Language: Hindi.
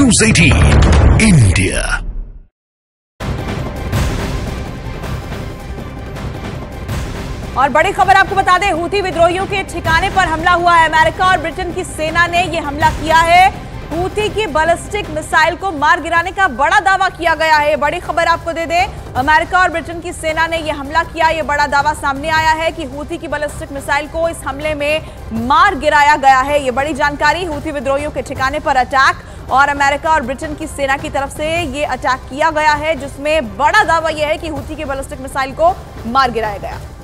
News 18 India। और बड़ी खबर आपको बता दें, हूथी विद्रोहियों के ठिकाने पर हमला हुआ है। अमेरिका और ब्रिटेन की सेना ने यह हमला किया है। हूथी की बैलिस्टिक मिसाइल को मार गिराने का बड़ा दावा किया गया है। बड़ी खबर आपको दे दें, अमेरिका और ब्रिटेन की सेना ने यह हमला किया। यह बड़ा दावा सामने आया है कि हूथी की बैलिस्टिक मिसाइल को इस हमले में मार गिराया गया है। यह बड़ी जानकारी। हूथी विद्रोहियों के ठिकाने पर अटैक और अमेरिका और ब्रिटेन की सेना की तरफ से यह अटैक किया गया है, जिसमें बड़ा दावा यह है कि हूथी की बैलिस्टिक मिसाइल को मार गिराया गया।